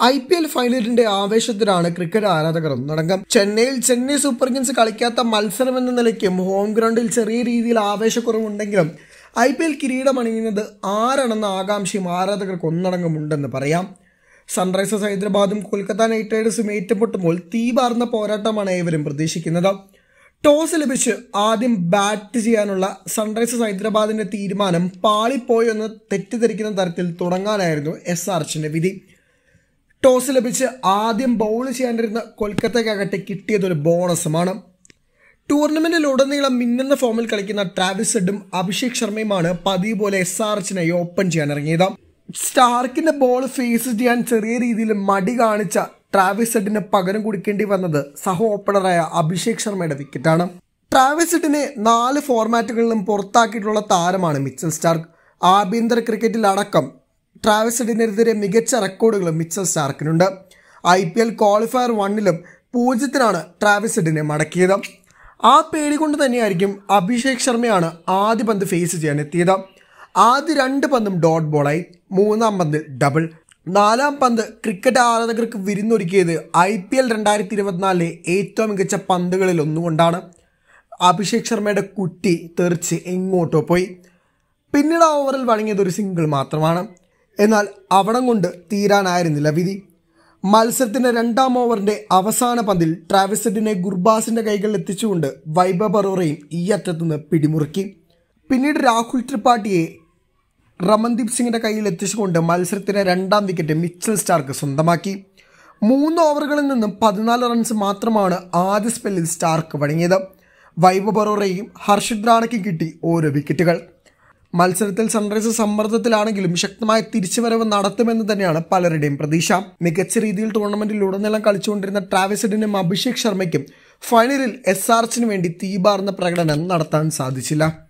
IPL ഫൈനലിന്റെ ആവേശത്തിലാണ് cricket ആരാധകർ ഒന്നടങ്കം. ചെന്നൈ സൂപ്പർ കിങ്സ് കളിക്കാത്ത മത്സരം എന്ന നിലയ്ക്കും ഹോം ഗ്രൗണ്ടിൽ ചെറിയ രീതിയിൽ ആവേശക്കുറവുണ്ടെങ്കിലും IPL കിരീടമണിയുന്നത് ആരാണെന്ന ആകാംക്ഷയും ആരാധകർക്ക് ഒന്നടങ്കമുണ്ടെന്ന് പറയാം. സൺറൈസേഴ്സ് ഹൈദരാബാദും കൊൽക്കത്ത നൈറ്റ് റൈഡേഴ്സും ഏറ്റുമുട്ടുമ്പോൾ തീപാർന്ന പോരാട്ടമാണ് ഏവരും പ്രതീക്ഷിക്കുന്നത്. ടോസ് ലഭിച്ച് ആദ്യം ബാറ്റ് ചെയ്യാനുള്ള സൺറൈസേഴ്സ് ഹൈദരാബാദിന്റെ തീരുമാനം പാളിപ്പോയോ എന്ന് തെറ്റിദ്ധരിക്കുന്ന തരത്തിൽ തുടങ്ങാനായിരുന്നു SRHന്റെ വിധി. ടോസ് ലഭിച്ച് ആദ്യം ബൗൾ ചെയ്യാനിരുന്ന കൊൽക്കത്തയ്ക്കാകട്ടെ കിട്ടിയതൊരു ബോണസുമാണ്. ടൂർണമെന്റിലുടനീളം മിന്നുന്ന ഫോമിൽ കളിക്കുന്ന ട്രാവിസ് ഹെഡും അഭിഷേക് ശർമ്മയുമാണ് പതിവ് പോലെ SRHനെ ഓപ്പൺ ചെയ്യാനിറങ്ങിയത്. സ്റ്റാർക്കിന്റെ ബോൾ ഫേസ് ചെയ്യാൻ ചെറിയ രീതിയിൽ മടി കാണിച്ച ട്രാവിസ് ഹെഡിന് പകരം കൊടുക്കേണ്ടി വന്നത് സഹ ഓപ്പണറായ അഭിഷേക് ശർമ്മയുടെ വിക്കറ്റാണ്. ട്രാവിസ് ഹെഡിനെ 4 ഫോർമാറ്റുകളിലും പുറത്താക്കിയിട്ടുള്ള താരമാണ് മിച്ചൽ സ്റ്റാർക്ക്. ആഭ്യന്തര ക്രിക്കറ്റിൽ അടക്കം ട്രാവിസ് ഹെഡിനെതിരെ മികച്ച റെക്കോർഡുകളും മിച്ചൽ സ്റ്റാർക്കിനുണ്ട്. IPL ക്വാളിഫയർ 1-ലും 0-ന് ട്രാവിസ് ഹെഡിനെ മടക്കിയത്. ആ പേടി കൊണ്ട് തന്നെയായിരിക്കും അഭിഷേക് ശർമ്മയാണ് ആദ്യ പന്ത് ഫേസ് ചെയ്യാൻ എത്തിയത്. ആദ്യ 2 പന്തും ഡോട്ട് ബോളായി, 3-ാം പന്തിൽ ഡബിൾ, 4-ാം പന്ത് ക്രിക്കറ്റ് ആരാധകർക്ക് വിരുന്നൊരുക്കിയത് IPL 2024 ഏറ്റവും മികച്ച പന്തുകളിൽ ഒന്നുകൊണ്ടാണ്. അഭിഷേക് ശർമ്മയുടെ കുറ്റി തെറിച്ച് എങ്ങോട്ടോ പോയി. പിന്നീട് ആ ഓവറിൽ വഴങ്ങിയത് ഒരു സിംഗിൾ മാത്രമാണ്. എന്നാൽ അവിടം കൊണ്ട് തീരാനായിരുന്നില്ല വിധി. മത്സരത്തിൻ്റെ 2-ാം ഓവറിൻ്റെ അവസാന പന്തിൽ ട്രാവിസ് ഹെഡിനെ ഗുർബാസിൻ്റെ കൈകളിൽ എത്തിച്ചുകൊണ്ട് വൈഭവ് അറോറയും ഈ അറ്റത്തുനിന്ന് പിടിമുറുക്കി. പിന്നീട് രാഹുൽ ത്രിപാഠിയെ രമൺദീപ് സിംഗിൻ്റെ കയ്യിൽ എത്തിച്ചുകൊണ്ട് മത്സരത്തിൻ്റെ 2-ാം വിക്കറ്റ് മിച്ചൽ സ്റ്റാർക്ക് സ്വന്തമാക്കി. 3 ഓവറുകളിൽ നിന്നും 14 റൺസ് മാത്രമാണ് ആദ്യ സ്പെല്ലിൽ സ്റ്റാർക്ക് വഴങ്ങിയത്. വൈഭവ് അറോറയും ഹർഷിത് റാണയ്ക്കും കിട്ടി ഓരോ വിക്കറ്റുകൾ. മത്സരത്തിൽ സൺറൈസേഴ്സ് സമ്മർദ്ദത്തിലാണെങ്കിലും ശക്തമായ തിരിച്ചുവരവ് നടത്തുമെന്ന് തന്നെയാണ് പലരുടെയും പ്രതീക്ഷ. മികച്ച രീതിയിൽ ടൂർണമെന്റിൽ ഉടനീളം കളിച്ചുകൊണ്ടിരുന്ന ട്രാവിസ് ഹെഡിനും അഭിഷേക് ശർമ്മയ്ക്കും ഫൈനലിൽ SRHന് വേണ്ടി തീപാർന്ന പ്രകടനം നടത്താൻ സാധിച്ചില്ല.